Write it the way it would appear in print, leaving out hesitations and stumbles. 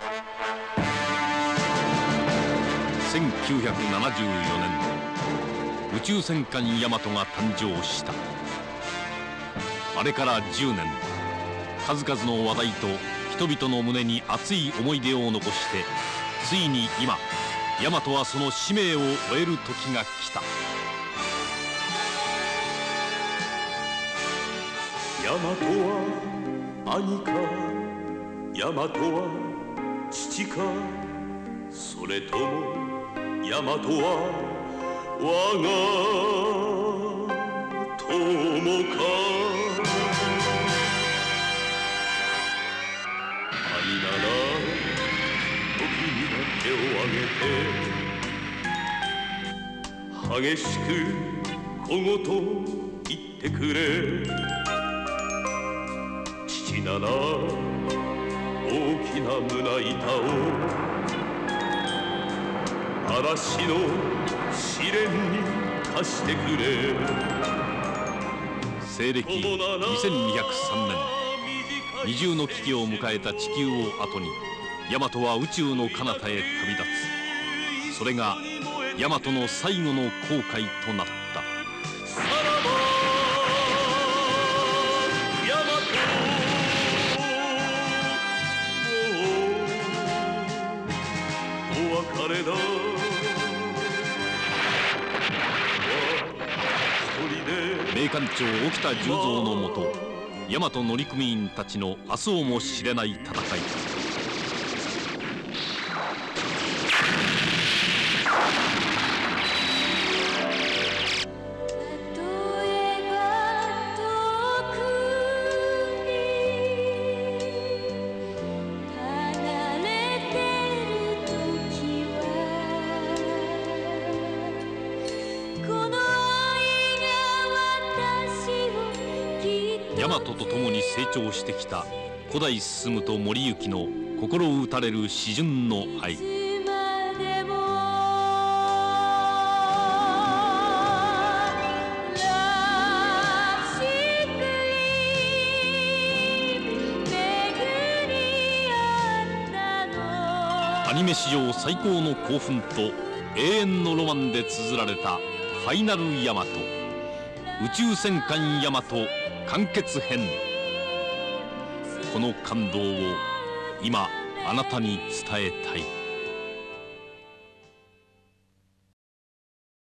1974年、宇宙戦艦ヤマトが誕生した。あれから10年、数々の話題と人々の胸に熱い思い出を残して、ついに今ヤマトはその使命を終える時が来た。 ヤマトは兄か、ヤマトは父か、それともヤマトは我が友か。兄なら時には手を挙げて激しく小言言ってくれ。父なら大きな胸板を嵐の試練に貸してくれ。 西暦2203年、二重の危機を迎えた地球を後にヤマトは宇宙の彼方へ旅立つ。それがヤマトの最後の航海となった。 さらばヤマト、もうお別れだ。 名艦長沖田十三のもと、大和乗組員たちの明日をも知れない戦い。大和と共に成長してきた古代進と森行の心打たれる詩順の愛。アニメ史上最高の興奮と永遠のロマンで綴られたファイナルヤマト、宇宙戦艦ヤマト完結編。この感動を今あなたに伝えたい。